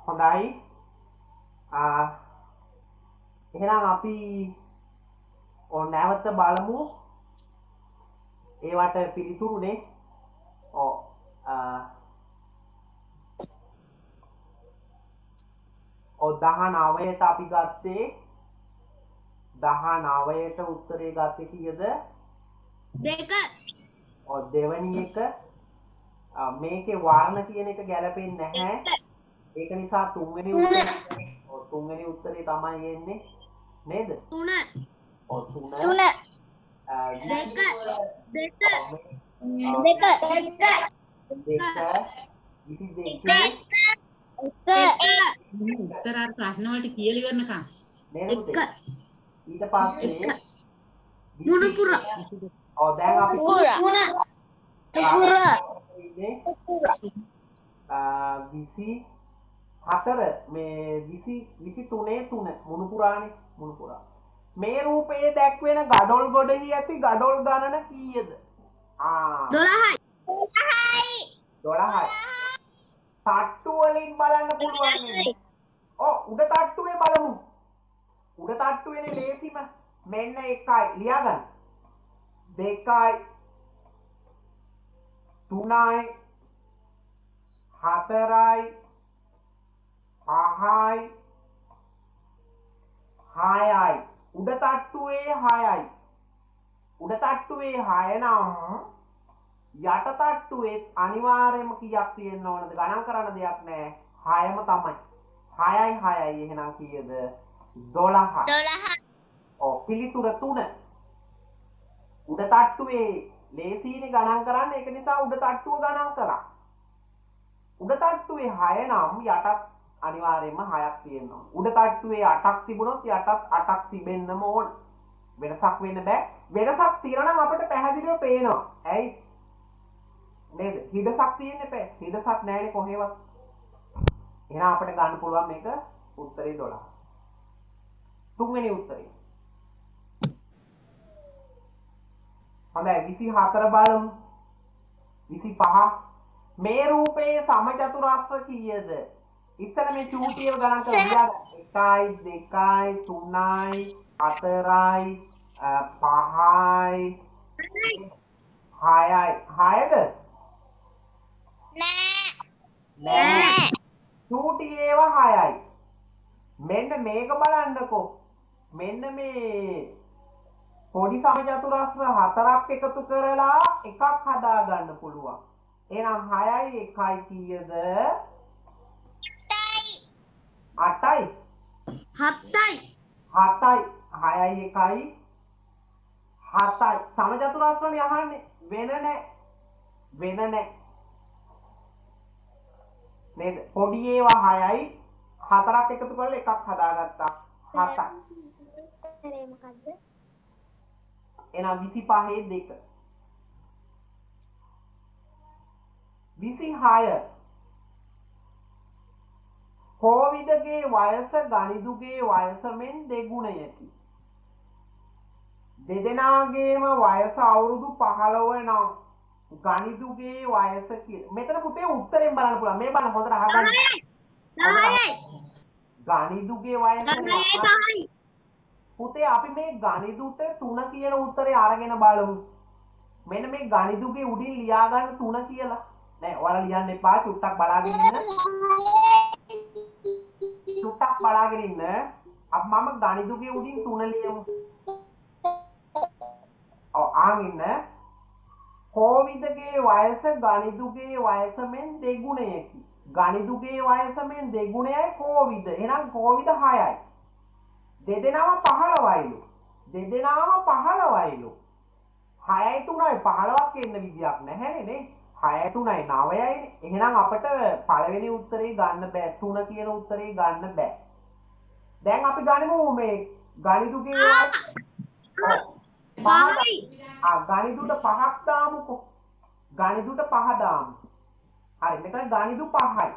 හොඳයි. එහෙනම් අපි නැවත බලමු ඒවට පිළිතුරුනේ. ඔව්. 19ට අපි ගත්තේ 19ට උත්තරේ ගත්තේ කීයද? දෙක. දෙවැනි එක මේකේ වර්ණ කියන එක ගැලපෙන්නේ නැහැ. ඒක නිසා තුන්වෙනි උත්තරේ තමයි එන්නේ නේද? 3. 3. උත්තර අර ප්‍රශ්න වලට කියලා ඉවරනකම් ඊට පස්සේ මුණුපුර. දැන් අපි 24 මේ 23 මුණුපුරානේ මුණුපුරා. මේ රූපයේ දැක්වෙන ගඩොල් ගොඩෙහි ඇති ගඩොල් ගණන කීයද? 12යි. 12යි. තට්ටු වලින් බලන්න පුළුවන් නේ. උඩ තට්ටුවේ බලමු. උඩ තට්ටුවේනේ ලේසිම. මෙන්න 1යි ලියා ගන්න. 2යි 3යි 4යි 5යි 6යි. උඩ තට්ටුවේ 6යි. උඩ තට්ටුවේ 6 නම් යට තට්ටුවේ අනිවාර්යයෙන්ම කීයක් තියෙන්න ඕනද? ගණන් කරන්න දෙයක් නැහැ. 6ම තමයි. 6යි එහෙනම් කීයද? 12. පිළිතුර 3. උඩ තට්ටුවේ ලේසියිනේ ගණන් කරන්න. ඒක නිසා උඩ තට්ටුව ගණන් කරා. උඩ තට්ටුවේ 6 නම් යටත් අනිවාර්යයෙන්ම 6ක් තියෙන්න ඕන. උඩ තට්ටුවේ 8ක් තිබුණොත් යටත් 8ක් තිබෙන්නම ඕන. වෙනසක් වෙන්න බෑ. වෙනසක් තියෙනවා නම් අපිට පැහැදිලිව පේනවා. ඇයි? නේද? හිඩසක් තියෙන්නේ නැහැ. හිඩසක් නැහැනේ කොහෙවත්. එහෙනම් අපිට ගන්න පුළුවන් මේක උත්තරේ 12. තුන්වෙනි උත්තරේ. හොඳයි 24 බලමු. 25 මේ රූපයේ සමචතුරස්‍ර කීයද? ඉස්සර මේ චූටියව ගණන් කරලා 1යි 2යි 3යි 4යි 5යි 6යි 6ද? නෑ. චූටි ඒවා 6යි. මෙන්න මේක බලන්නකෝ. මෙන්න මේ පොඩි සමචතුරස්‍ර 4ක් එකතු කරලා එකක් හදා ගන්න පුළුවන්. එහෙනම් 6යි 1යි කීයද? 8යි 7යි 7යි 6යි 1යි 7යි. සමචතුරස්‍රනේ අහන්නේ. වෙන නැහැ නේද? පොඩි ඒවා 6යි 4ක් එකතු කරලා එකක් හදාගත්තා 7යි. එහෙනම් 25 2 26 කෝවිදගේ වයස ගනිදුගේ වයස මෙන් දෙගුණයකි. දෙදෙනාගේම වයස අවුරුදු 15 නම් ගනිදුගේ වයස කියලා. මෙතන පුතේ උත්තරෙන් බලන්න පුළුවන්. මේ බලන්න හොඳට අහගන්න. 10යි. ගනිදුගේ වයස පුතේ අපි මේ ගනිදුට 3 කියන උත්තරේ අරගෙන බලමු. මෙන්න මේ ගනිදුගේ උඩින් ලියා ගන්න 3 කියලා. නෑ ඔයාලා ලියන්න එපා. චුට්ටක් බලාගෙන ඉන්න. මම ගනිදුගේ උඩින් 3 ලියමු. ආන් ඉන්න. කෝවිදගේ වයස ගනිදුගේ වයස මෙන් දෙගුණයකි. ගනිදුගේ වයස මෙන් දෙගුණයයි කෝවිද. එහෙනම් කෝවිද 6යි. දෙදෙනාම 15යිලු. 6යි 3යි 15ක් එන්න විදියක් නැහැනේ නේ. 6යි 3යි 9යිනේ. එහෙනම් අපිට පළවෙනි උත්තරේ ගන්න බෑ. 3 කියන උත්තරේ ගන්න බෑ. දැන් අපි ගනිමු මේ ගනිදුගේ ගනිදුට 5ක් දාමුකෝ. ගනිදුට 5 දාමු. හරි මෙතන ගනිදු 5යි.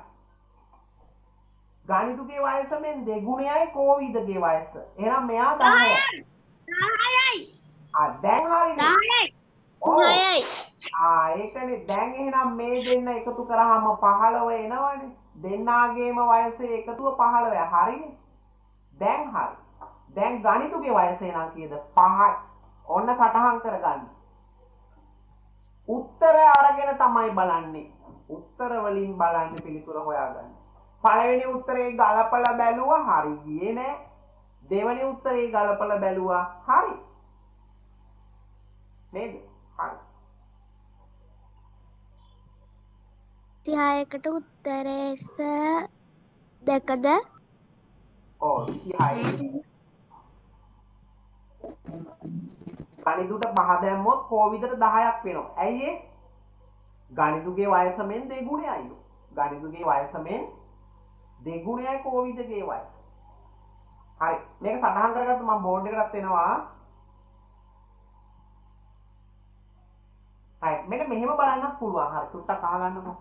ගනිදුගේ වයස මෙන් දෙගුණයයි කෝවිදගේ වයස. එහෙනම් මෙයා 10යි. දැන් හරිනේ. 10යි. ඒකනේ දැන් එහෙනම් මේ දෙන්න එකතු කරාම 15 එනවනේ. දෙන්නාගේම වයස එකතුව 15. හරිනේ. දැන් හරි. දැන් ගණිතුගේ වයස එනම් කීයද? 5යි. ඔන්න සටහන් කරගන්න. උත්තරය අරගෙන තමයි බලන්නේ. උත්තර වලින් බලන්නේ පිළිතුර හොයාගන්න. පළවෙනි උත්තරේ ගලපලා බැලුවා හරි ගියේ නෑ. දෙවෙනි උත්තරේ ගලපලා බැලුවා හරි. නේද? හරි. 36කට උත්තරේ දෙකද? ඔව් 26. ගණිතුට 5 දැම්මොත් කෝවිදට 10ක් වෙනවා. ඇයි ඒ? ගණිතුගේ වයස මෙන් දෙගුණයයි. ගණිතුගේ වයස මෙන් දෙගුණයයි කෝවිදගේ වයස. හරි. මේක සටහන් කරගත්ත මම බෝඩ් එකකටත් එනවා. හරි. මෙන්න මෙහෙම බලන්නත් පුළුවන්. හරි. චුට්ටක් අහගන්නකො.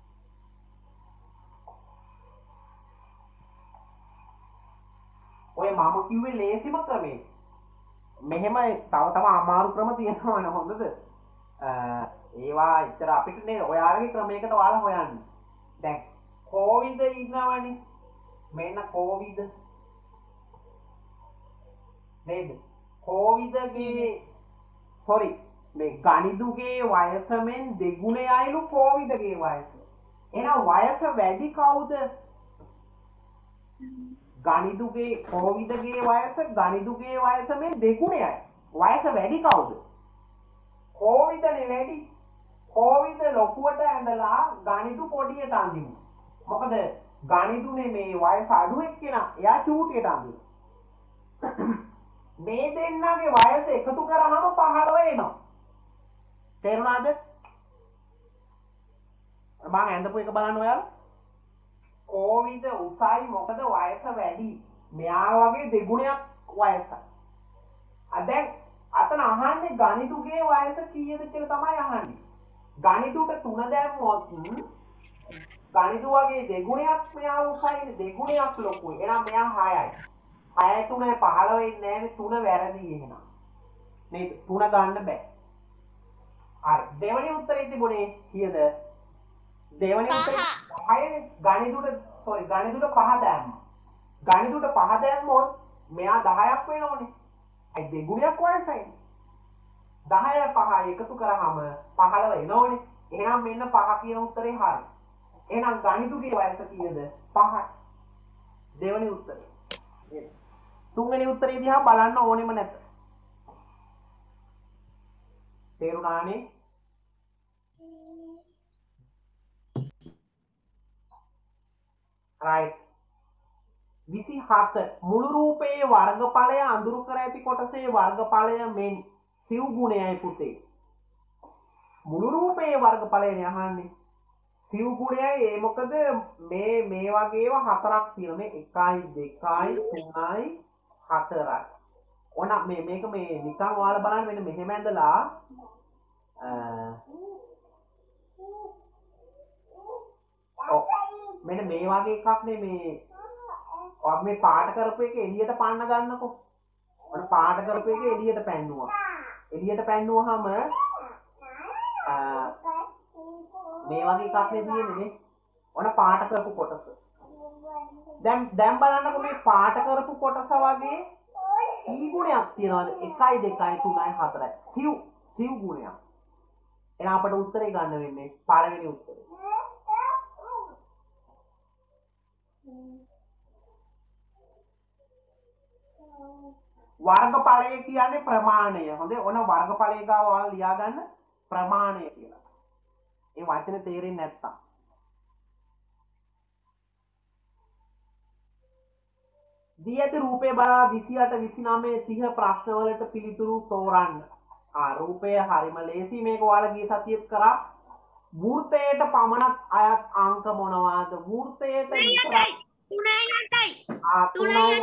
ඔය මම කිව්වේ ලේසිම ක්‍රමේ. මෙහෙම තව අමාරු ක්‍රම තියෙනවනේ හොඳද? ඒවා එච්චර අපිට නේ ඔයාලගේ ක්‍රමයකට ඔයාලා හොයන්න. දැන් කෝවිද ඉන්නවනේ. මෙන්න කෝවිද. නේද? කෝවිදගේ සෝරි මේ ගණිදුගේ වයස මෙන් දෙගුණයයිලු කෝවිදගේ වයස. එහෙනම් වයස වැඩි කවුද? ගණිදුගේ කෝවිදගේ වයස ගණිදුගේ වයස මෙන් දෙගුණයයි. වයස වැඩි කවුද? කෝවිදනේ වැඩි. කෝවිද ලොකුවට ඇඳලා ගණිදු පොඩියට අඳිමු. මොකද ගණිදුනේ මේ වයස අඩු එක්කෙනා එයා චූටියට අඳිනවා. මේ දෙන්නගේ වයස එකතු කරාම 15 එනවා. තේරුණාද? මම ඇඳපු එක බලන්න ඔයාලා. කෝවිද උසයි මොකද වයස වැඩි. මෙයා වගේ දෙගුණයක් වයසයි. දැන් අතන අහන්නේ ගණිතුගේ වයස කීයද කියලා තමයි අහන්නේ. ගණිතුට 3 දැම්මොත් ගණිතු වගේ දෙගුණයක් මෙයා උසයි දෙගුණයක් ලොකුයි. එහෙනම් මෙයා 6යි. 6 3 15 ඉන්නේ නැහැනේ 3 වැරදි එහෙනම්. නේද? 3 ගන්න බෑ. හරි. දෙවෙනි උත්තරේ තිබුණේ කීයද? දෙවෙනි උත්තරේ 6නේ. ගණිතුට 5 දැම්මා. ගණිතුට 5 දැම්මොත් මෙයා 10ක් වෙනවනේ. අයි දෙගුණයක් වයසයි. 10 5 එකතු කරාම 15 එනවනේ. එහෙනම් මෙන්න 5 කියන උත්තරේ හරි. එහෙනම් ගණිතුගේ වයස කීයද? 5යි. දෙවෙනි උත්තරේ. තුන්වෙනි උත්තරේ දිහා බලන්න ඕනෙම නැත. තේරුණානේ? right. 27 මුළු රූපයේ වර්ගඵලය අඳුරු කර ඇති කොටසේ වර්ගඵලය මෙන් සිව් ගුණයයි පුතේ. මුළු රූපයේ වර්ගඵලයනේ අහන්නේ. සිව් ගුණයයි ඒ මොකද මේ වගේව හතරක් තියෙනවා. මේ 1යි 2යි 3යි 4යි. ඕන මේක මේ නිකන් ඔයාලා බලන්න මෙන්න මෙහෙම ඇඳලා මෙන්න මේ වගේ එකක් නේ මේ ඔය මේ පාට කරපු එක එළියට පාන්න ගන්නකො. ඔන්න පාට කරපු එක එළියට පැන්නුවා. එළියට පැන්නුවාම මේ වගේ එකක් නේ තියෙන්නේ නේ. ඔන්න පාට කරපු කොටස. දැන් බලන්නකො මේ පාට කරපු කොටස වගේ කී ගුණයක් තියෙනවද? 1යි 2යි 3යි 4යි. සිව් ගුණයක්. එහෙනම් අපට උත්තරේ ගන්න වෙන්නේ පළවෙනි උත්තරේ. වර්ගඵලය කියන්නේ ප්‍රමාණය. හොඳේ ඔන්න වර්ගඵලය ගාව ඔයාලා ලියා ගන්න ප්‍රමාණය කියලා. ඒ වචනේ තේරෙන්නේ නැත්තම්. දී ඇති රූපේ බලා 28 29 30 ප්‍රශ්න වලට පිළිතුරු තෝරන්න. රූපය හරිම ලේසි. මේක ඔයාලා ගිය සතියේත් කරා. වෘත්තයට පමණක් අයත් අංක මොනවාද? වෘත්තයට විතරක් 3යි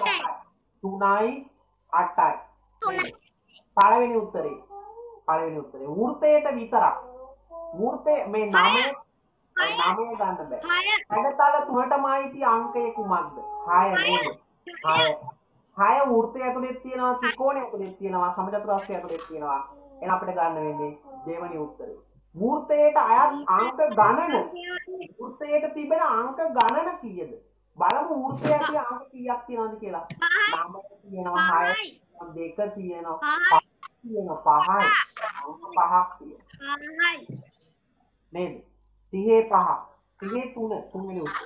8යි. පළවෙනි උත්තරේ. වෘත්තයට විතරක්. වෘත්තේ මේ 9 ගන්න බෑ. හැඩතල තුනටම අයිති අංකය කුමක්ද? 6 නේද? 6 වෘත්තය ඇතුලේ තියෙනවා, ත්‍රිකෝණය ඇතුලේ තියෙනවා, සමචතුරස්‍රය ඇතුලේ තියෙනවා. එහෙනම් අපිට ගන්න වෙන්නේ දෙවෙනි උත්තරේ. වෘත්තයට අයත් අංක ගණන වෘත්තයට තිබෙන අංක ගණන කීයද? බලමු වෘත්තය ඇතුලේ අංක කීයක් තියෙනවද කියලා. 9 තියෙනවා 6 2 තියෙනවා 5 තියෙනවා 5යි අංක 5ක් තියෙනවා නේද? 35 33 තුන්වෙනි උත්තරය.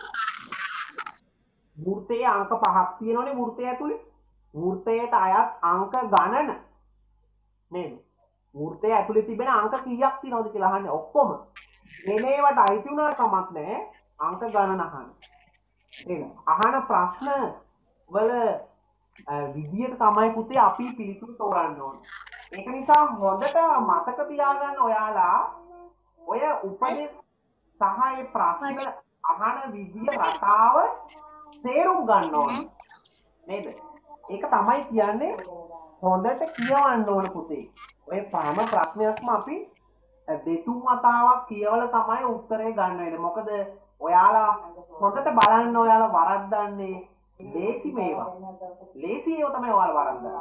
වෘත්තයේ අංක 5ක් තියෙනවනේ වෘත්තය ඇතුලේ. වෘත්තයට අයත් අංක ගණන නේද? වෘත්තය ඇතුලේ තිබෙන අංක කීයක් තියෙනවද කියලා අහන්නේ ඔක්කොම. මේවට අයිති වුණාට කමක් නැහැ අංක ගණන අහන්න. නේද? අහන ප්‍රශ්න වල විදියට තමයි පුතේ අපි පිළිතුරු තෝරන්න ඕනේ. ඒක නිසා හොඳට මතක තියාගන්න ඔයාලා ඔය උපදෙස් සහ ඒ ප්‍රශ්න අහන විදිය රටාව තේරුම් ගන්න ඕනේ. නේද? ඒක තමයි කියන්නේ හොඳට කියවන්න ඕන පුතේ. ඔය හැම ප්‍රශ්නයක්ම අපි දෙතුන් වතාවක් කියවලා තමයි උත්තරේ ගන්න වෙන්නේ. මොකද ඔයාලා හොඳට බලන්න ඔයාලා වරද්දන්නේ ලේසි මේවා. ලේසි ඒවා තමයි ඔයාලා වරද්දන්නේ.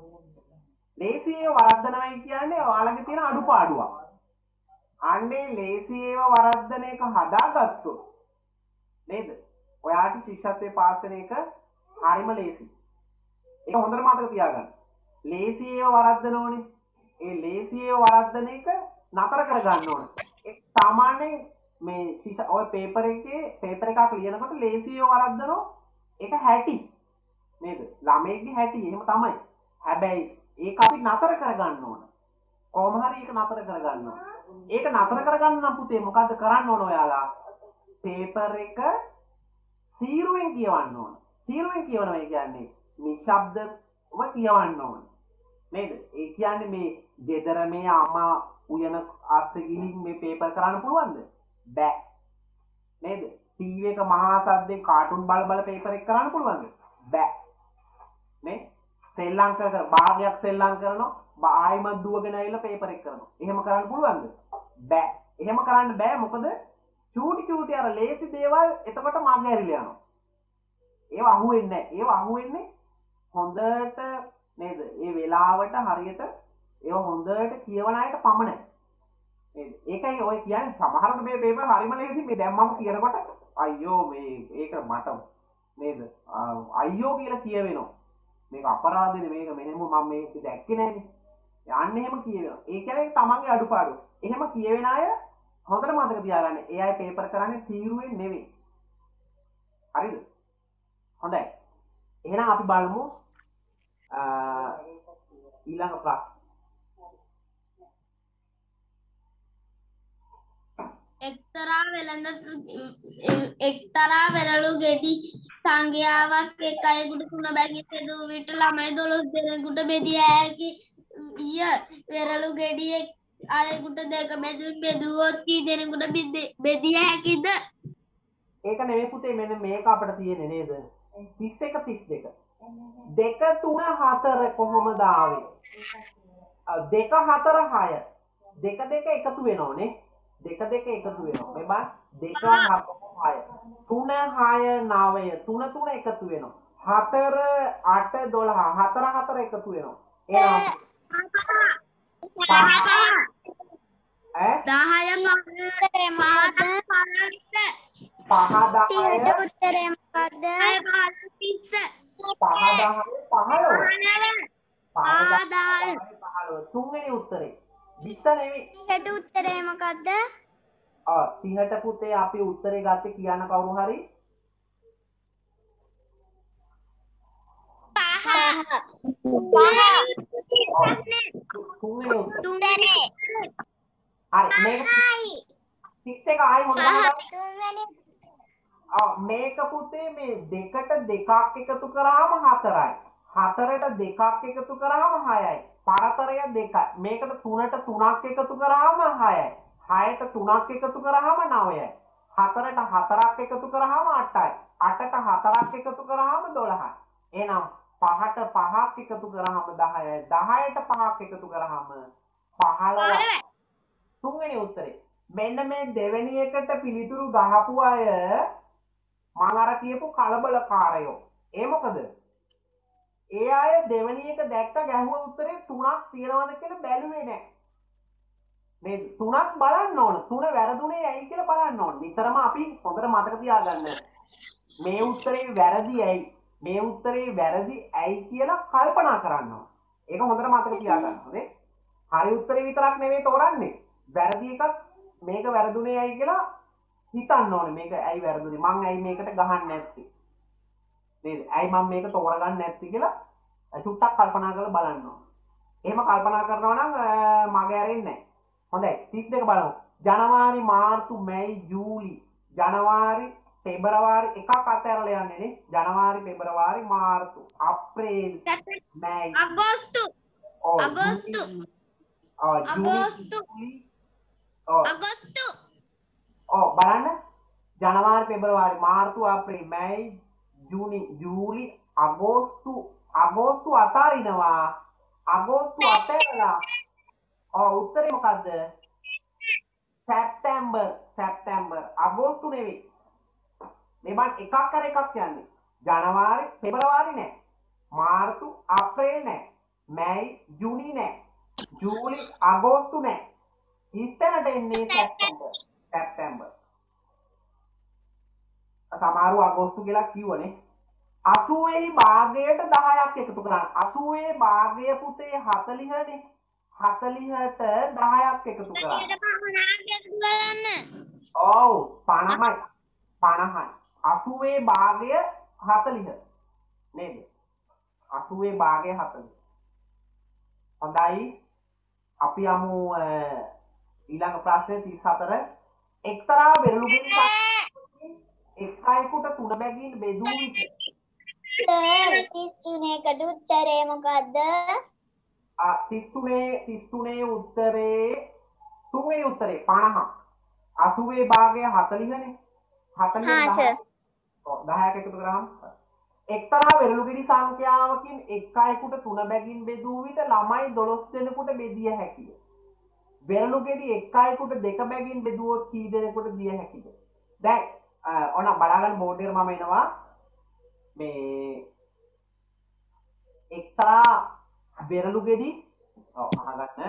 ලේසි ඒවා වරද්දනවයි කියන්නේ ඔයාලගේ තියෙන අඩුපාඩුවක්. අන්නේ ලේසි ඒවා වරද්දන එක හදාගත්තොත් නේද? ඔයාට ශිෂ්‍යත්වයේ පාස් වෙන එක හරිම ලේසි. ඒක හොඳට මතක තියාගන්න. ලේසි ඒවා වරද්දන ඕනේ. ඒ ලේසි ඒවා වරද්දන එක නතර කරගන්න ඕනේ. ඒ සාමාන්‍යයෙන් මේ ඔය පේපර් එකක් ලියනකොට ලේසි ඒවා වරද්දනෝ ඒක 60 නේද? ළමයිගේ 60 එහෙම තමයි. හැබැයි ඒක අපි නතර කරගන්න ඕන. කොහොම හරි ඒක නතර කරගන්න ඕන. ඒක නතර කරගන්න නම් පුතේ මොකද්ද කරන්න ඕන ඔයාලා? පේපර් එක සීරුවෙන් කියවන්න ඕන. සීරුවෙන් කියවනවා කියන්නේ නිශ්ශබ්දව කියවන්න ඕන. නේද? ඒ කියන්නේ මේ ගෙදර මේ අම්මා උයන අස්සේ ගිහින් මේ පේපර් කරන්න පුළුවන්ද? බෑ. නේද? ටීවී එක මහා සද්දෙන් කාටුන් බල පේපර් එක කරන්න පුළුවන්ද? බෑ. නේ? සෙල්ලම් කර භාගයක් සෙල්ලම් කරනවා ආයිමත් දුවගෙන ඇවිල්ලා පේපර් එක කරනවා. එහෙම කරන්න පුළුවන්ද? බෑ. එහෙම කරන්න බෑ මොකද චූටි අර ලේසි දේවල් එතකොට මග ඇරිලා යනවා. ඒව අහුවෙන්නේ නැහැ. ඒව අහුවෙන්නේ හොඳට නේද? ඒ වෙලාවට හරියට ඒව හොඳට කියවන අයට පමණයි. නේද? ඒකයි ඔය කියන්නේ සමහරවිට මේ පේපර් හරිම ලේසි මේ දැන් මම කියනකොට අයියෝ මේ ඒක මට නේද? අයියෝ කියලා කියවෙනවා. මේක අපරාධනේ මේක මෙහෙම මම මේක දැක්කේ නැහැනේ. යන්න එහෙම කියවෙනවා. ඒ කියන්නේ තමන්ගේ අඩුපාඩු. එහෙම කියවෙන අය හොඳට මතක තියාගන්න. ඒ අය පේපර් කරන්නේ සීරුවෙන් නෙවෙයි. හරිද? හොඳයි. එහෙනම් අපි බලමු ඊළඟ ප්‍රශ්න. එක්තරා වෙරළු ගෙඩි සංඛ්‍යාවක් එක් අයෙකුට 3 බැගින් බෙදූ විට ළමයි 12 දෙනෙකුට බෙදිය හැකි විය. වෙරළු ගෙඩි එක් අයෙකුට 2 බැගින් බෙදුවොත් කී දෙනෙකුට බෙදිය හැකිද? ඒක නෙමෙයි පුතේ මෙන්න මේක අපිට තියෙන්නේ නේද? 31 32. 2 3 4 කොහොමද ආවේ? 2 4 6. 2 2 එකතු වෙනවනේ. 2 2 එකතු වෙනවා. මේ බලන්න 2 4 6. 3 6 9. 3 3 එකතු වෙනවා. 4 8 12. 4 4 එකතු වෙනවා. එහෙනම් 10 මොකද්ද? 15 තුන්වෙනි උත්තරේ 20 නෙවෙයි. 30ට උත්තරේ මොකද්ද? 30ට පුතේ අපි උත්තරේ ගත්තේ කියන්න කවුරු හරි? 5. තුන්වෙනි හරි මේක 31 ආයි හොඳට මේක පුතේ මේ දෙකට දෙකක් එකතු කරාම 4යි. 4ට දෙකක් එකතු කරාම 6යි. පරතරය 2යි. මේකට 3ට 3ක් එකතු කරාම 6යි. 6ට 3ක් එකතු කරාම 9යි. 4ට 4ක් එකතු කරාම 8යි. 8ට 4ක් එකතු කරාම 12යි. එහෙනම් 5ට 5ක් එකතු කරාම 10යි. 10ට 5ක් එකතු කරාම 15යි. තුන්වෙනි උත්තරේ. මෙන්න මේ දෙවෙනි එකට පිළිතුරු ගහපු අය මම අර කියපු කලබලකාරයෝ. ඒ මොකද? ඒ අය දෙවෙනි එක දැක්ක ගැහුව උත්තරේ 3ක් තියනවද කියලා බැලුවේ නැහැ. නේද? 3ක් බලන්න ඕන. 3 වැරදුනේ ඇයි කියලා බලන්න ඕන. නිතරම අපි හොඳට මතක තියාගන්න. මේ උත්තරේ වැරදි ඇයි? මේ උත්තරේ වැරදි ඇයි කියලා කල්පනා කරන්න ඕන. ඒක හොඳට මතක තියාගන්න. හොඳේ. හරි උත්තරේ විතරක් නෙවෙයි තෝරන්නේ. වැරදි එකක් මේක වැරදුනේ ඇයි කියලා හිතන්න ඕනේ. මේක ඇයි වැරදුනේ? මං ඇයි මේකට ගහන්නේ නැත්තේ? නේද? ඇයි මම මේක තෝරගන්නේ නැත්තේ කියලා චුට්ටක් කල්පනා කරලා බලන්න ඕනේ. එහෙම කල්පනා කරනවා නම් මගේ ඇරෙන්නේ නැහැ. හොඳයි 32 බලමු. ජනවාරි මාර්තු මැයි ජූලි ජනවාරි පෙබරවාරි එකක් අතහැරලා යන්නේ නේ. ජනවාරි පෙබරවාරි මාර්තු අප්‍රේල් මැයි Agosto. ඔව් Agosto. ජූලි Agosto. බලන්න ජනවාරි පෙබරවාරි මාර්තු අප්‍රේල් මැයි ජූනි ජූලි අගෝස්තු අතාරිනවා අගෝස්තු අතහැරලා උත්තරේ මොකද්ද සැප්තැම්බර් අගෝස්තු නෙවෙයි මේ බන් එකක් කර එකක් යන්නේ ජනවාරි පෙබරවාරි නෑ මාර්තු අප්‍රේල් නෑ මැයි ජූනි නෑ ජූලි අගෝස්තු නෑ ඉස්තැනට එන්නේ සැප්තැම්බර් සමහරව අගෝස්තු කියලා කිව්වනේ 80 භාගයට 10ක් එකතු කරන්න 80 භාගය පුතේ 40නේ 40ට 10ක් එකතු කරන්න ඔව් 50යි 80 භාගය 40 නේද 80 භාගය 40 හොඳයි අපි යමු ඊළඟ ප්‍රශ්නේ 34 එක්තරා වෙරළුගෙඩි එකයිකට 3 බැගින් බෙදූ විට සර් 33කට උත්තරේ මොකද්ද? 33 උත්තරේ තුන්වෙනි උත්තරේ 50 80 භාගය 40නේ 40 සර්. 10ක් එකතු කරාම එක්තරා වෙරළුගෙඩි සංඛ්‍යාවකින් එක් අයෙකුට 3 බැගින් බෙදූ විට ළමයි 12 දෙනෙකුට බෙදිය හැකිය. වෙරළුගෙඩි එක් අයෙකුට 2 බැගින් බෙදුවොත් කී දෙනෙකුට දිය හැකිද? දැන් ඔන්න බලාගන්න බෝඩ් එකට මම එනවා මේ එක්තරා වෙරළුගෙඩි අහගන්න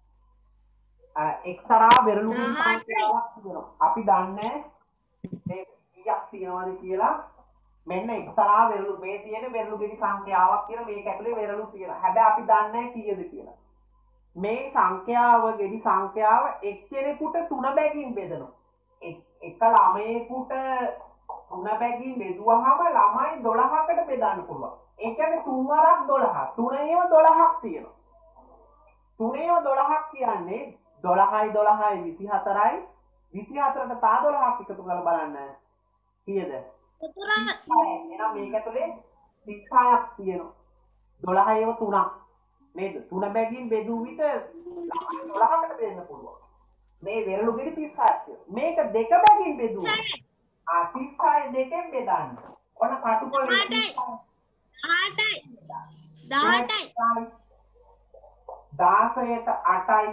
එක්තරා වෙරළුගෙඩි සංඛ්‍යාවක් තිබෙනවා. අපි දන්නේ මේ කීයක් තියෙනවද කියලා. මෙන්න එක්තරා වෙරළු මේ තියෙන වෙරළුගෙඩි සංඛ්‍යාවක් කියන මේක ඇතුලේ වෙරළු තියෙනවා. හැබැයි අපි දන්නේ කීයද කියලා. මේ සංඛ්‍යාව ගෙඩි සංඛ්‍යාව එක්කෙනෙකුට 3 බැගින් බෙදනවා. එක ළමයෙකුට 3 බැගින් බෙදුවාම ළමයි 12කට බෙදන්න පුළුවන්. ඒ කියන්නේ 3 වරක් 12. 3ේම 12ක් තියෙනවා. 3ේම 12ක් කියන්නේ 12යි 12යි 24යි 24ට තා 12ක් එකතු කරලා බලන්න. කීයද? එහෙනම් මේක ඇතුලේ 36ක් තියෙනවා. 12ේම 3ක් නේද? 3 බැගින් බෙදුව විට ළමයි 12කට දෙන්න පුළුවන්. මේ වෙරළුගෙඩි 36ක් තියෙනවා. මේක 2 බැගින් බෙදුවා 36 දෙකෙන් බෙදන්න. ඔන්න කටුකොල 8යි 18යි 16ට 8යි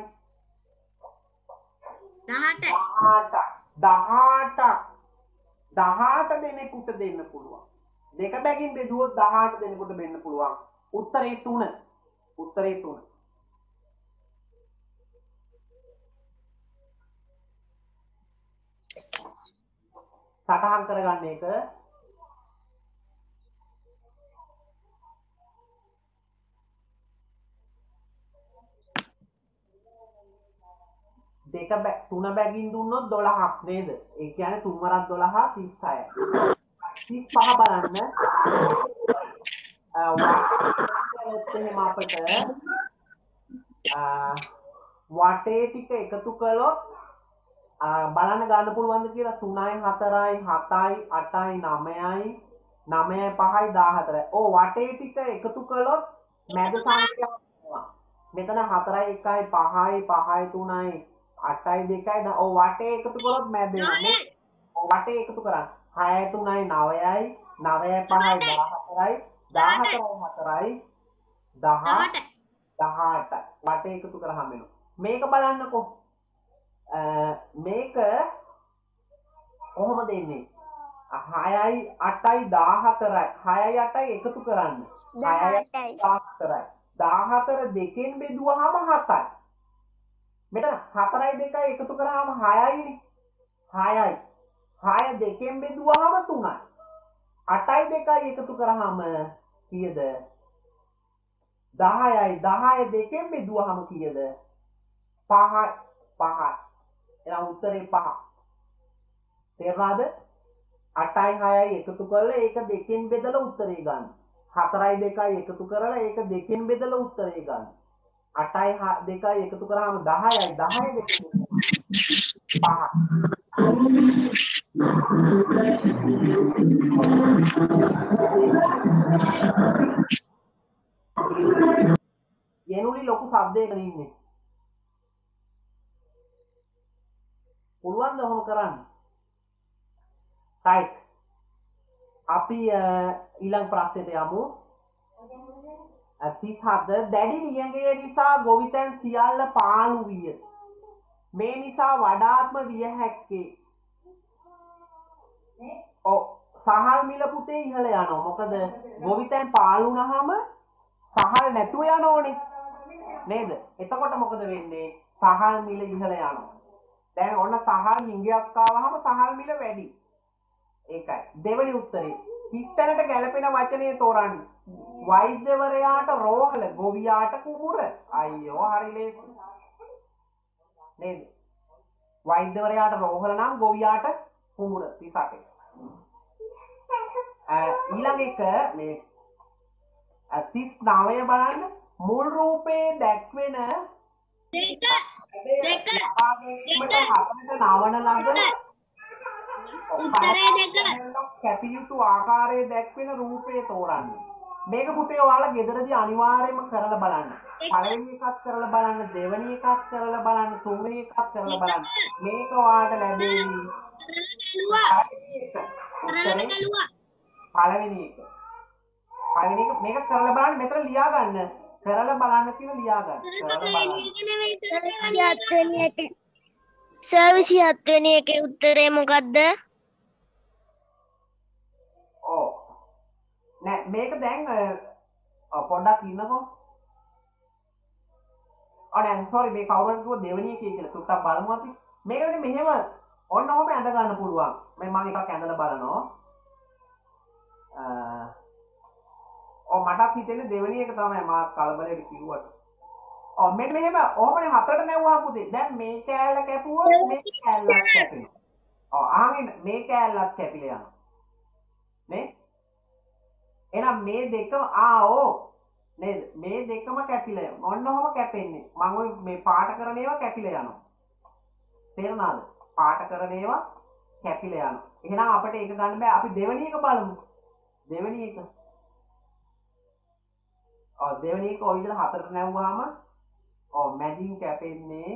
18 දෙනෙකුට දෙන්න පුළුවන්. 2 බැගින් බෙදුවොත් 18 දෙනෙකුට දෙන්න පුළුවන්. උත්තරේ 3. සටහන් කරගන්න එක තුන බැගින් දුන්නොත් 12ක් නේද? ඒ කියන්නේ 3 වරක් 12 36යි. 35 බලන්න. එහෙම අපිට වටේ ටික එකතු කළොත් බලන්න ගන්න පුළුවන්ද කියලා 3යි 4යි 7යි 8යි 9යි 9යි 5යි 14යි. ඔව් වටේ ටික එකතු කළොත් මැද සංඛ්‍යාව වෙනවා. මෙතන 4යි 1යි 5යි 5යි 3යි 8යි 2යි ඔව් වටේ එකතු කරොත් මැද වෙනවා. මේ ඔව් වටේ එකතු කරන්න. 6යි 3යි 9යි 9යි 5යි 14යි 14යි 4යි 18යි වටේ එකතු කරාම වෙනවා. මේක බලන්නකෝ. මේක කොහොමද එන්නේ 6යි 8යි 14යි 6යි 8යි එකතු කරන්න 6යි 14යි 14 දෙකෙන් බෙදුවාම 7යි මෙතන 4යි 2යි එකතු කරාම 6යිනේ. 6යි. 6 දෙකෙන් බෙදුවාම 3යි. 8යි 2යි එකතු කරාම කීයද? 10යි. 10 දෙකෙන් බෙදුවාම කීයද? 5යි. 5යි. එහෙනම් උත්තරේ 5. තේරුණාද? 8යි 6යි එකතු කරලා ඒක දෙකෙන් බෙදලා උත්තරේ ගන්න. 4යි 2යි එකතු කරලා ඒක දෙකෙන් බෙදලා උත්තරේ ගන්න. 8යි 2යි එකතු කරාම 10යි 10 දෙකෙන් 5. යෙනුලි ලොකු සද්දයකට ඉන්නේ. පුළුවන් ද ඔහොම කරන්න? right. අපි ඊළඟ ප්‍රශ්නෙට යමු. 37 දැඩි නියඟය නිසා ගොවිතැන් සියල්ල පාළු විය. මේ නිසා වඩාත්ම විය හැක්කේ සහල් මිල පුතේ ඉහළ යනවා. මොකද ගොවිතැන් පාළු වුණාම සහල් නැතුව යන ඕනේ නේද? එතකොට මොකද වෙන්නේ? සහල් මිල ඉහළ යනවා. දැන් ඔන්න සහල් හිඟයක් ආවහම සහල් මිල වැඩි. ඒකයි. දෙවෙනි උත්තරේ. හිස්තැනට ගැලපෙන වචනේ තෝරන්න. වෛද්‍යවරයාට රෝහල, ගොවියාට කුඹුර. අයියෝ හරි ලේසි. නේද? වෛද්‍යවරයාට රෝහල නම් ගොවියාට කුඹුර 38. ඊළඟ එක මේ 39 බලන්න. මුල් රූපේ දැක්වෙන කැපිය යුතු ආකාරයේ දැක්වෙන රූපේ තෝරන්න. මේක පුතේ ඔයාලා ගෙදරදී අනිවාර්යයෙන්ම කරලා බලන්න. පළවෙනි එකත් කරලා බලන්න, දෙවෙනි එකත් කරලා බලන්න, තුන්වෙනි එකත් කරලා බලන්න. මේක ඔයාලට ලැබෙවි. පළවෙනි එක. මේක කරලා බලන්න මෙතන ලියා ගන්න. කරලා බලන්න කියලා ලියා ගන්න. කරලා බලන්න. සර් 27 වෙනි එකේ උත්තරේ මොකද්ද? ඔව්. නෑ මේක දැන් පොඩ්ඩක් ඉන්නකෝ. නෑ සෝරි මේ කවුරුත් කිව්ව දෙවෙනි එකේ කියලා. සුට්ටක් බලමු අපි. මේකට මෙහෙම ඔන්න ඔහම ඇඳ ගන්න පුළුවන්. මම එකක් ඇඳලා බලනවා. මටත් හිතෙන්නේ දෙවෙනි එක තමයි මාත් කලබලෙට කිව්වට. මෙන්න මෙහෙම ඔහමනේ හතරට නැවුවා පුතේ. දැන් මේ කෑල්ල කැපුවොත් මේ කෑල්ලත් කැපෙනවා. අහගෙන මේ කෑල්ලත් කැපිලා යනවා. නේ? එහෙනම් මේ දෙකම නේද? මේ දෙකම කැපිලා යනවා. ඔන්න ඔහම කැපෙන්නේ. මම ඔය මේ පාට කරන ඒවා කැපිලා යනවා. තේරුණාද? පාට කරන ඒවා කැපිලා යනවා. එහෙනම් අපිට ඒක ගන්න බෑ. අපි දෙවෙනි එක බලමු. දෙවෙනි එක. දෙවෙනි එක ඔය විදිහට හතරට නැවුවාම මැදින් කැපෙන්නේ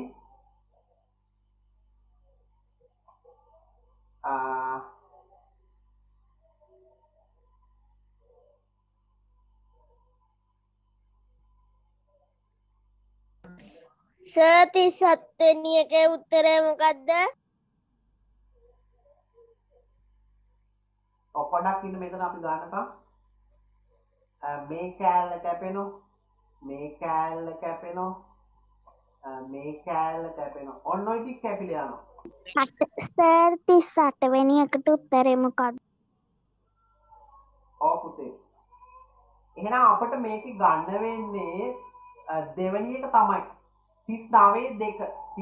සර් 37 වෙනි එකේ උත්තරේ මොකද්ද? පොඩ්ඩක් ඉන්න මෙතන අපි ගන්නකම්. මේ කෑල්ල කැපෙනවා. මේ කෑල්ල කැපෙනවා. මේ කෑල්ල කැපෙනවා. ඔන්න ඔය ටික කැපිලා යනවා. සර් 38 වෙනි එකට උත්තරේ මොකද්ද? පුතේ. එහෙනම් අපිට මේක ගන්න වෙන්නේ දෙවෙනි එක තමයි. 39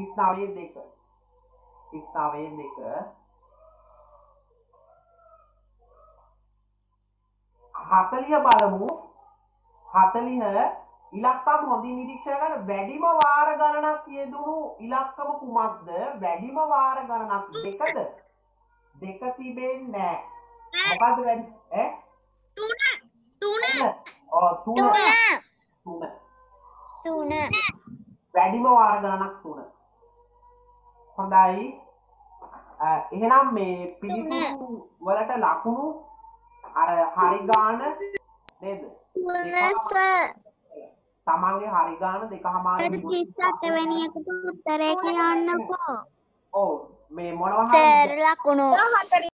40 බලමු. 40 ඉලක්කම් හොඳින් නිරීක්ෂණය කරන්න. වැඩිම වාර ගණනක් යෙදුණු ඉලක්කම කුමක්ද? වැඩිම වාර ගණනක් දෙකද? දෙක තිබෙන්නේ නැහැ. මොකද්ද වැඩි? 3. වැඩිම වාර ගණනක් 3. හොඳයි. එහෙනම් මේ පිළිතුරු වලට ලකුණු අර හරි ගාන නේද? තමන්ගේ හරි ගාන 2.5 37 වෙනි එකට උත්තරේ කියන්නකෝ. ඔව් මේ මොනවා සර් ලකුණු